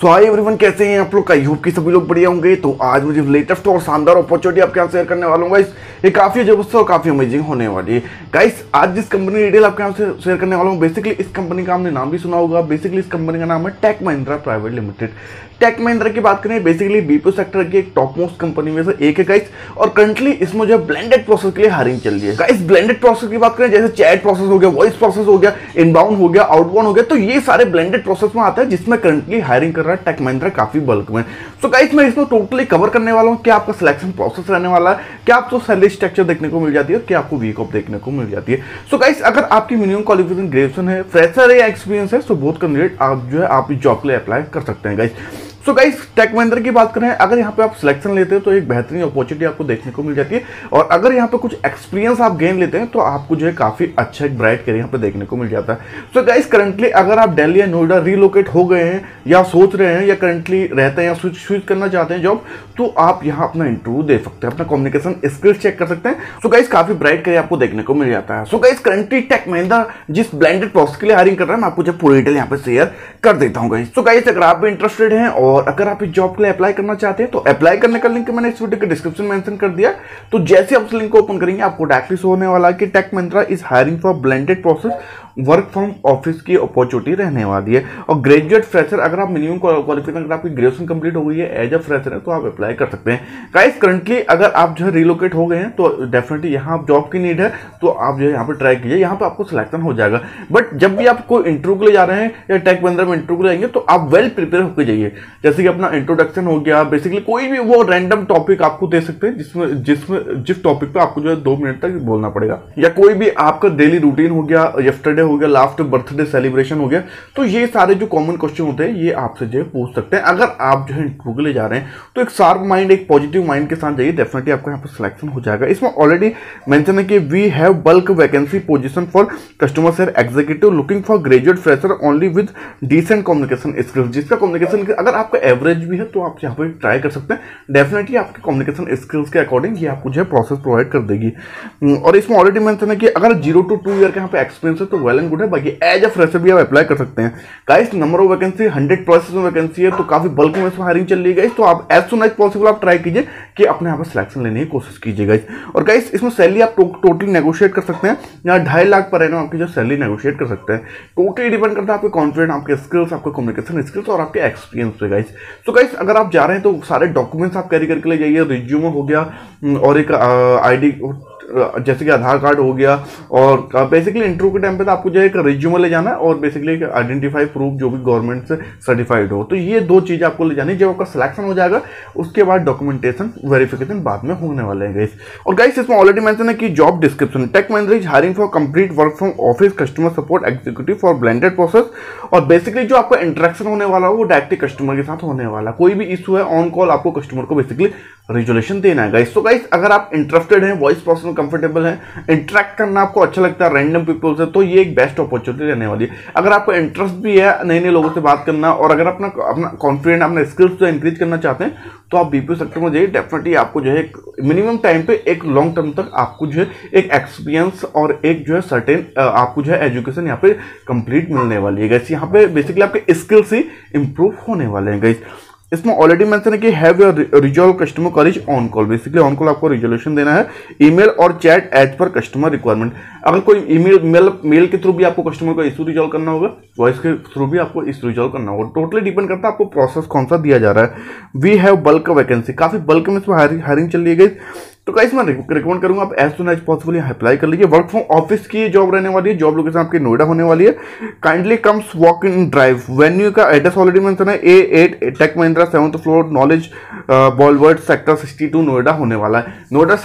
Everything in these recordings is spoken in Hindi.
सो हाय एवरीवन, कैसे हैं आप लोग? आई होप कि सभी लोग बढ़िया होंगे। तो आज मुझे लेटेस्ट और शानदार अपॉर्चुनिटी आपके यहाँ शेयर करने वाला हूँ गाइस। ये काफी जबरदस्त और काफी अमेजिंग होने वाली है गाइस। आज जिस कंपनी की डिटेल आपके यहाँ से शेयर करने वाला हूँ, बेसिकली इस कंपनी का आपने नाम भी सुना होगा। बेसिकली इस कंपनी का नाम है Tech Mahindra private limited. Tech Mahindra की बात करें, बेसिकली बीपीओ सेक्टर की एक टॉप मोस्ट कंपनी में से एक है गाइस। और करंटली इसमें जो है ब्लेंडेड प्रोसेस के लिए हायरिंग चल रही है गाइस। ब्लेंडेड प्रोसेस की बात करें, जैसे चैट प्रोसेस हो गया, वॉइस प्रोसेस हो गया, इनबाउंड हो गया, आउटबाउंड हो गया, तो ये सारे ब्लेंडेड प्रोसेस में आता है जिसमें करंटली हायरिंग कर रहा है टेक महिंद्रा काफी बल्क में। सो गाइस मैं इसमें टोटली कवर करने वाला हूँ क्या आपका सिलेक्शन प्रोसेस रहने वाला है, क्या आपको सैलरी स्ट्रक्चर देखने को मिल जाती है, क्या आपको वीक ऑफ देखने को मिल जाती है। सो गाइस अगर आपकी मिनिमम क्वालिफिकेशन ग्रेजुएशन है, फ्रेशर है या एक्सपीरियंस है, सो बोथ कैंडिडेट आप जो है आप इस जॉब के लिए अप्लाई कर सकते हैं guys. So guys Tech Mahindra की बात करें, अगर यहाँ पे आप सिलेक्शन लेते हैं तो एक बेहतरीन अपॉर्चुनिटी आपको देखने को मिल जाती है। और अगर यहाँ पे कुछ एक्सपीरियंस आप गेन लेते हैं तो आपको जो है काफी अच्छा एक ब्राइट करियर यहाँ पे देखने को मिल जाता है। सो गाइस करंटली अगर आप दिल्ली या नोएडा रिलोकेट हो गए हैं या सोच रहे हैं या करंटली रहते हैं या स्विच करना चाहते हैं जॉब, तो आप यहाँ अपना इंटरव्यू दे सकते हैं, अपना कम्युनिकेशन स्किल्स चेक कर सकते हैं। सो गाइस काफी ब्राइट करियर आपको देखने को मिल जाता है। So guys currently Tech Mahindra जिस ब्लेंडेड प्रोसेस के लिए हायरिंग कर रहा है, मैं आपको जो पूरी डिटेल यहाँ पे शेयर कर देता हूँ गाइस। सो गाइस अगर आप भी इंटरेस्टेड हैं और अगर आप इस जॉब के लिए अप्लाई करना चाहते हैं तो अप्लाई करने का लिंक मैंने इस वीडियो के डिस्क्रिप्शन में मेंशन कर दिया। तो जैसे आप उस लिंक को ओपन करेंगे आपको डायरेक्टली शो होने वाला है कि Tech Mahindra is hiring for blended process work from office की अपॉर्चुनिटी रहने वाली है। और ग्रेजुएट फ्रेशर, अगर आप मिनिमम क्वालिफिकेशन अगर आपकी ग्रेजुएशन कंप्लीट हो गई है, एज अ फ्रेशर है, तो आप अप्लाई कर सकते हैं गाइस। करंटली अगर आप जो है रिलोकेट हो गए हैं तो डेफिनेटली यहाँ आप जॉब की नीड है, तो आप जो है यहाँ पर ट्राई कीजिए, यहाँ पर आपको सिलेक्शन हो जाएगा। बट जब भी आप कोई इंटरव्यू के लिए जा रहे हैं या टेक महिंद्रा में इंटरव्यू के लिए जाएंगे तो आप वेल प्रिपेयर होकर जाइए। जैसे कि अपना इंट्रोडक्शन हो गया, बेसिकली कोई भी वो रैंडम टॉपिक आपको दे सकते हैं जिस टॉपिक पे आपको जो है 2 मिनट तक बोलना पड़ेगा, या कोई भी आपका डेली रूटीन हो गया, यस्टरडे हो गया, लास्ट बर्थडे सेलिब्रेशन हो गया। तो ये सारे जो कॉमन क्वेश्चन होते हैं ये आपसे जो है पूछ सकते हैं। अगर आप जो है इंटरव्यू के लिए जा रहे हैं तो एक शार्प माइंड, एक पॉजिटिव माइंड के साथ जाइए, डेफिनेटली आपको यहाँ पर सिलेक्शन हो जाएगा। इसमें ऑलरेडी मेंशन है कि we have bulk vacancy position for customer care executive looking for graduate fresher only with decent communication skills. जिसका कम्युनिकेशन अगर आपका एवरेज भी है तो आप यहाँ पर ट्राई कर सकते हैं। डेफिनेटली आपके कम्युनिकेशन स्किल्स के अकॉर्डिंग ये आपको जो है प्रोसेस प्रोवाइड कर देगी। और इसमें ऑलरेडी मेंशन है कि अगर 0 to 2 ईयर का यहाँ पे एक्सपीरियंस है तो वेल एंड गुड है, बाकी एज अ फ्रेशर भी आप अप्लाई कर सकते हैं guys. Number of vacancy 100+ vacancy है, तो काफी बल्क में इसमें हायरिंग चल रही है गाइस। तो आप एज सुन एज पॉसिबल आप ट्राई कीजिए कि अपने यहाँ पर सिलेक्शन लेने की कोशिश कीजिए गाइस। और गाइस इसमें सैलरी आप टोटली नेगोशिएट कर सकते हैं, यहाँ 2.5 लाख पर एनम आपकी जो सैलरी नेगोशिएट कर सकते हैं। टोटली डिपेंड करता है आपके कॉन्फिडेंस, आपके स्किल्स, आपके कम्युनिकेशन स्किल्स और आपके एक्सपीरियंस पे गाइस। तो गाइस अगर आप जा रहे हैं तो सारे डॉक्यूमेंट्स आप कैरी करके ले जाइए। रिज्यूमे हो गया और एक आईडी जैसे कि आधार कार्ड हो गया, और बेसिकली इंटरव्यू के टाइम पे तो आपको जो एक रिज्यूमे ले जाना है और बेसिकली एक आइडेंटिफाई प्रूफ जो भी गवर्नमेंट से सर्टिफाइड हो। तो ये 2 चीजें आपको ले जानी। जब आपका सिलेक्शन हो जाएगा उसके बाद डॉक्यूमेंटेशन वेरिफिकेशन बाद में होने वाले हैं गाइस। और गाइस इसमें ऑलरेडी मेंशन है कि job description, Tech Mahindra is hiring for complete work from office customer support executive for blended process. और बेसिकली जो आपका इंटरेक्शन होने वाला है वो डायरेक्टली कस्टमर के साथ होने वाला। कोई भी इशू है ऑन कॉल आपको कस्टमर को बेसिकली रिजोल्यूशन देना है गाइस। तो गाइस अगर आप इंटरेस्टेड हैं, वॉइस प्रोसेस में कंफर्टेबल हैं, इंटरेक्ट करना आपको अच्छा लगता है रैंडम पीपल से, तो ये एक बेस्ट अपॉर्चुनिटी रहने वाली है। अगर आपको इंटरेस्ट भी है नए नए लोगों से बात करना और अगर अपना कॉन्फिडेंस, अपना स्किल्स जो इंक्रीज करना चाहते हैं तो आप बीपीओ सेक्टर में जाइए। डेफिनेटली आपको जो है मिनिमम टाइम पे एक लॉन्ग टर्म तक आपको जो है एक एक्सपीरियंस और एक जो है सर्टेन आपको जो है एजुकेशन यहाँ पे कंप्लीट मिलने वाली है गाइस। यहाँ पे बेसिकली आपके स्किल्स ही इंप्रूव होने वाले हैं गाइस। इसमें ऑलरेडी मेंशन है कि have your resolve customer coverage on call. Basically on call आपको रिजोल्यूशन देना है, ईमेल और chat as per customer requirement. अगर कोई मेल के थ्रू भी आपको कस्टमर का इशू रिजॉल्व करना होगा, वॉइस के थ्रू भी आपको इशू रिजॉल्व करना होगा। टोटली डिपेंड करता है आपको प्रोसेस कौन सा दिया जा रहा है। वी हैव बल्क वैकेंसी, काफी बल्क में इसमें हायरिंग चल रही है। तो गाइस मैं रिकमेंड करूंगा आप एज सुन एज पॉसिबल यहाँ अप्लाई कर लीजिए। वर्क फ्रॉम ऑफिस की जॉब रहने वाली है, जॉब लोकेशन आपकी नोएडा होने वाली है। Kindly comes walk in drive. Venue का एड्रेस ऑलरेडी मेंशन है, A8 Tech Mahindra 7th floor knowledge boulevard sector 62 Noida होने वाला है।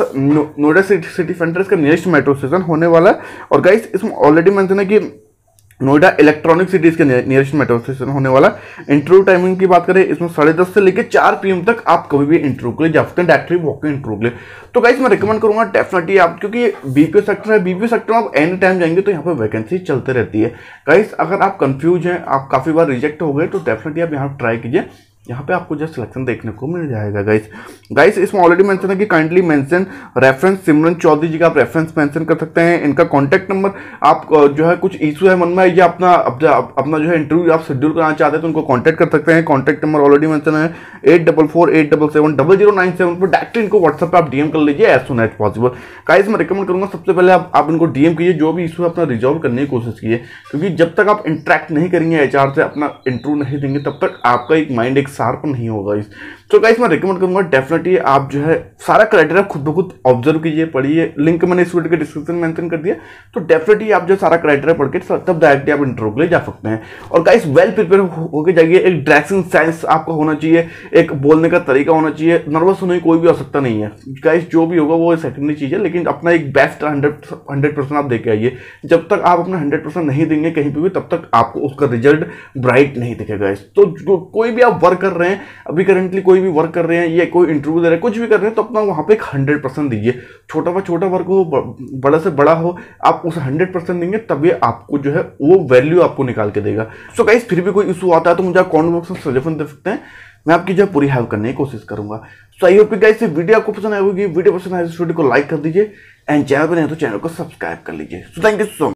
नोएडा सिटी सेंटर इसका नियरेस्ट मेट्रो स्टेशन होने वाला है। और गाइस इसमें ऑलरेडी मेंशन है कि नोएडा इलेक्ट्रॉनिक सिटीज के नियरेस्ट मेट्रो स्टेशन होने वाला। इंटरव्यू टाइमिंग की बात करें, इसमें 10:30 से लेकर 4 PM तक आप कभी भी इंटरव्यू के लिए जा सकते हैं, डायरेक्टली वॉक इन इंटरव्यू के लिए। तो गाइस मैं रिकमेंड करूंगा डेफिनेटली आप, क्योंकि बीपीओ सेक्टर है, बीपीओ सेक्टर में आप एनी टाइम जाएंगे तो यहाँ पर वैकेंसी चलते रहती है गाइस। अगर आप कंफ्यूज हैं, आप काफी बार रिजेक्ट हो गए, तो डेफिनेटली आप यहाँ ट्राई कीजिए यहाँ पे आपको जस्ट सिलेक्शन देखने को मिल जाएगा गाइस इसमें ऑलरेडी मेंशन है कि kindly mention reference Simran Chaudhary ji का आप रेफरेंस मेंशन कर सकते हैं। इनका कॉन्टैक्ट नंबर, आप जो है कुछ इशू है मन में या अपना जो है इंटरव्यू आप शेड्यूल कराना चाहते हैं तो उनको कॉन्टैक्ट कर सकते हैं। कॉन्टैक्ट नंबर ऑलरेडी मेंशन है 8448770097 पर। डायरेक्टली इनको व्हाट्सएप पे आप डीएम कर लीजिए as soon as possible. Guys मैं रिकमेंड करूंगा सबसे पहले आप इनको डीएम कीजिए, जो भी इशू है अपना रिजॉल्व करने की कोशिश कीजिए, क्योंकि जब तक आप इंटरेक्ट नहीं करेंगे एचआर से, अपना इंटरव्यू नहीं देंगे, तब तक आपका एक माइंड एक शार्प नहीं होगा। तो गाइस मैं रिकमेंड करूंगा डेफिनेटली आप जो है सारा क्राइटेरिया खुद ब खुद ऑब्जर्व कीजिए, पढ़िए। लिंक मैंने इस वीडियो के डिस्क्रिप्शन में मेंशन कर दिया, तो डेफिनेटली आप जो सारा क्राइटेरिया पढ़ के तब डायरेक्टली आप इंटरव्यू के लिए जा सकते हैं। और गाइस वेल प्रिपेयर होकर जाइए। एक ड्रेसिंग सेंस आपका होना चाहिए, एक बोलने का तरीका होना चाहिए। नर्वस होने की कोई भी आवश्यकता नहीं है गाइस, जो भी होगा वो सेकेंडरी चीज है, लेकिन अपना एक बेस्ट 100% आप देके आइए। जब तक आप अपना 100% नहीं देंगे कहीं पर भी, तब तक आपको उसका रिजल्ट ब्राइट नहीं दिखेगा। तो कोई भी आप वर्क कर रहे हैं, अभी करेंटली कोई भी वर्क कर रहे हैं या कोई इंटरव्यू दे रहे हैं, कुछ भी कर रहे हैं, तो अपना वहां पे 100% दीजिए। छोटा वर्क हो, बड़ा से बड़ा हो, आप उसे 100% देंगे, तभी आपको जो है वो वैल्यू आपको निकाल के देगा। सो गाइस फिर भी कोई इशू आता है तो मुझे कमेंट बॉक्स में सजेशन दे सकते हैं, मैं आपकी जो पूरी हेल्प करने की कोशिश करूंगा। So I hope guys video आपको पसंद आई होगी। वीडियो पसंद आए तो वीडियो को लाइक कर दीजिए एंड चैनल पर नहीं तो चैनल को सब्सक्राइब कर लीजिए। So thank you so much.